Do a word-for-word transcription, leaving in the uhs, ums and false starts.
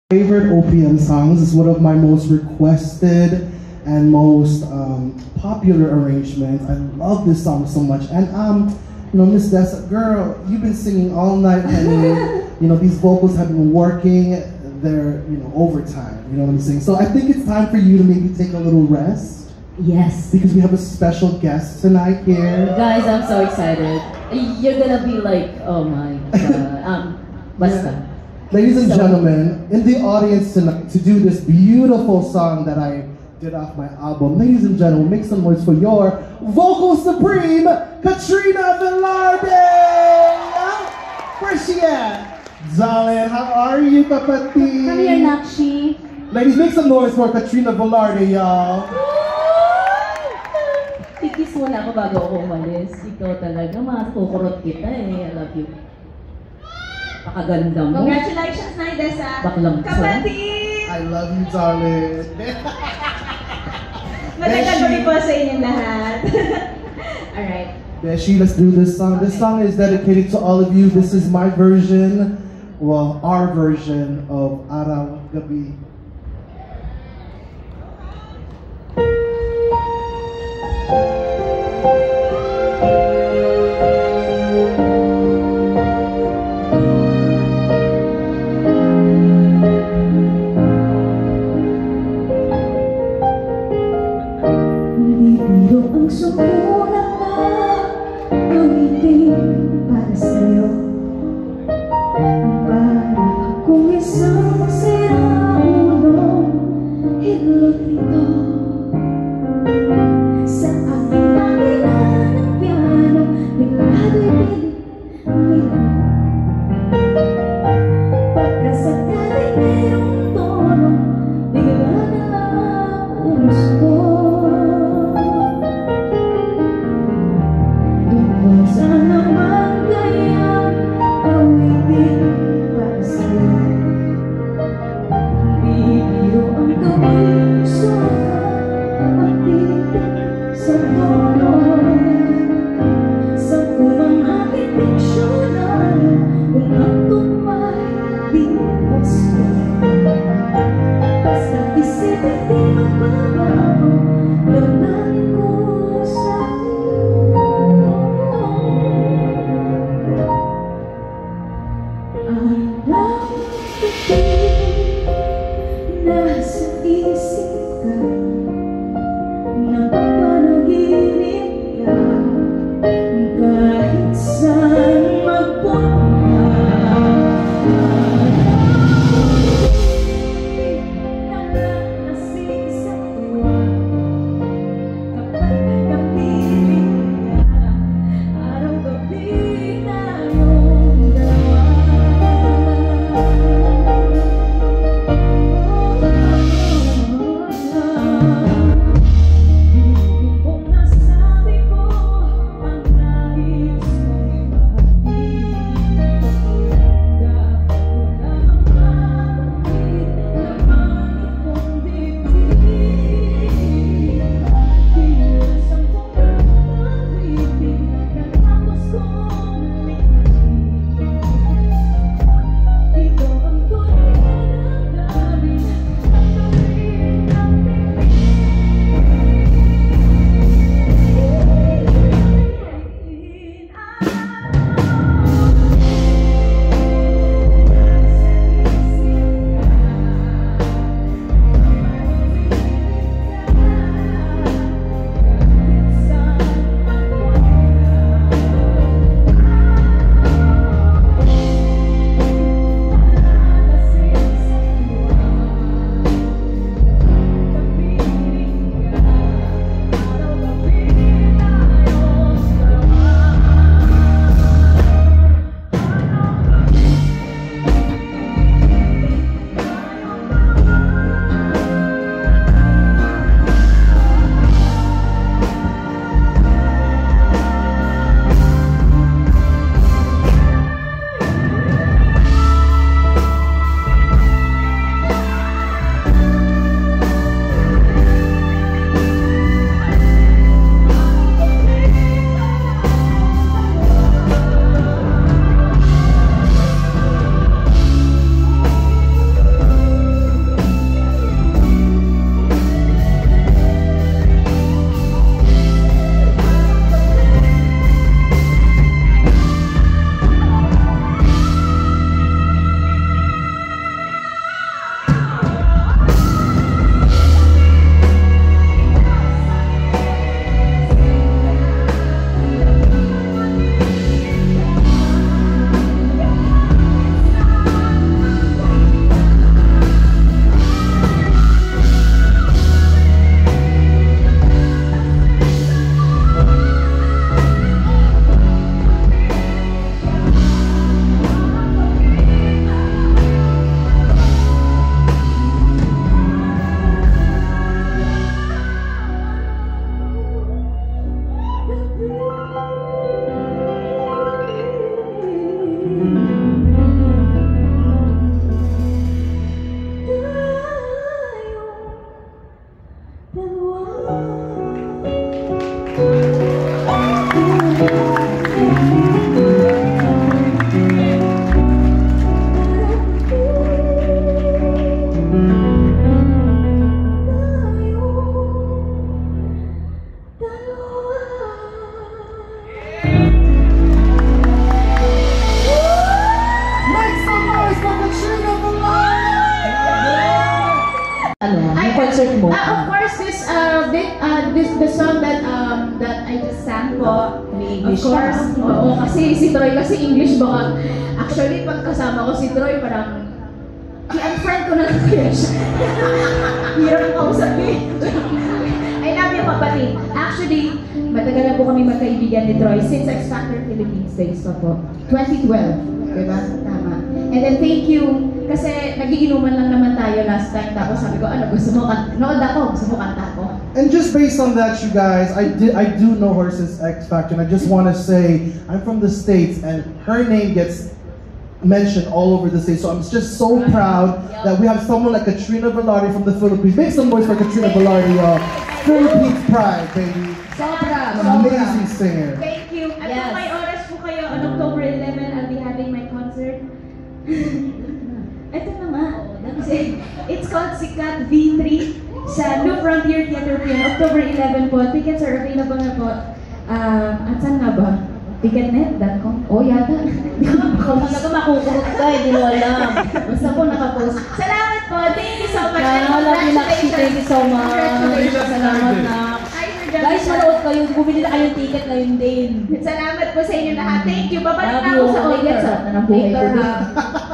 Favorite O P M songs. Is one of my most requested and most um, popular arrangements. I love this song so much. And um, you know, Miss Dessa, girl, you've been singing all night, honey. You know, these vocals have been working. They're, you know, overtime. You know what I'm saying? So I think it's time for you to maybe take a little rest. Yes. Because we have a special guest tonight here. Guys, I'm so excited. You're gonna be like, oh my god. Um, basta. Yeah. Ladies and so, gentlemen, in the audience tonight to do this beautiful song that I did off my album, ladies and gentlemen, make some noise for your vocal supreme, Katrina Velarde! Where's she at? Darling, how are you, Papati? Come here, Nakshi. Ladies, make some noise for Katrina Velarde, y'all. Kikis mo na ako bago ako umalis. Ikaw talaga, matukurot kita eh. I love you. Pakaganda mo. Congratulations, Naidesa. Baklang kapatid! I love you, darling. Magandang gabi po sa inyong lahat. Alright. Beshi, let's do this song. This song is dedicated to all of you. This is my version, well, our version of Araw Gabi. Ang sumulat na awitin para sa'yo, para kung isang siraulo hidlot nito sa aking makina ng piano, biglado'y pilit pagkasakali mayroong tono, bigla na lang umusto. Sana man kayang awitin para sa'yo, di biro ang gawing sulat at titik sa tono. Sa kumang aking diksyonan, kung atong may di gusto, basta isipin di magbabago, damdamin ko sa'yo. Nasa isip ka, napapanaginip ka, kahit saan magpunta. Nalalasing sa Try mo. Ah, of course, this uh, this, uh, this the song that um that I just sang po. May Of English course, ka. oo, kasi si Troy kasi English baka. Actually, pag kasama ko si Troy, parang i-unfriend ko na lang kaya siya. Hirap ko kausapin. I love you, kapatid. Actually, matagal na po kami magkaibigan ni Troy since X Factor Philippines days pa po. twenty twelve, diba? Tama. And then thank you, kasi nagiinuman lang naman tayo last time. Tapos sabi ko, ano, gusto mo kanta? Nood ako, gusto mo kanta ko. And just based on that, you guys, I did I do know her since X Factor, and I just want to say I'm from the States, and her name gets mentioned all over the States. So I'm just so proud that we have someone like Katrina Velarde from the Philippines. Make some noise for Katrina Velarde, y'all. Philippines pride, baby. Sobra, An sobra. amazing singer. Thank you. At Yes. kung may oras po kayo, on October eleventh, I'll be having my concert. Ito na nga. Kasi it's called Sikat V three sa New Frontier Theater po yun. October eleventh po. Tickets are available na po. Um, at saan nga ba? ticketnet dot com? Oh, yata. Kung talaga makukurot ka, hindi mo alam. Basta po nakapost. Salamat po. Thank you so much. And Ah, love you, Nakshi. Thank you so much. Congratulations. Salamat, Nak. Hi, Sir John. Guys, manood kayo. Bumili na kayong ticket ngayon din. Salamat po sa inyo lahat. Thank you. Babalik Love na you. ako sa Later. audience. Sarap na ng buhay ko Later, din. ha.